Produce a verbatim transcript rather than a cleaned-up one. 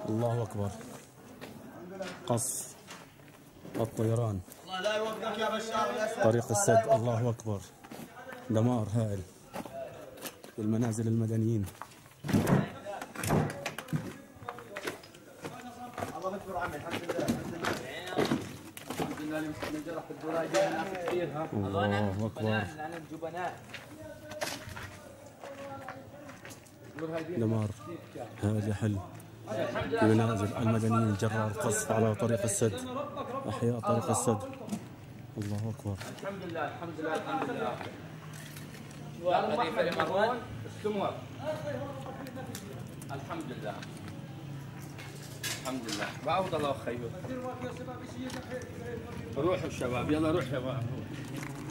الله أكبر. قصف الطيران. الله لا يوفقك يا بشار. طريق السد. الله أكبر. دمار هائل بالمنازل المدنيين. الله يكبر عمي. الحمد لله الحمد لله الحمد لله اللي نجرح في الدراجة ناس كثير. ها الله أكبر. الجبناء. دمار هذا يحل في منازل المدنيين جراء القصف على طريق السد. أحياء طريق السد. الله أكبر. الحمد لله الحمد لله الحمد لله. وظيفة لمروان استمر. الحمد لله الحمد لله. بعوض الله خير. روحوا الشباب يلا روح يا شباب.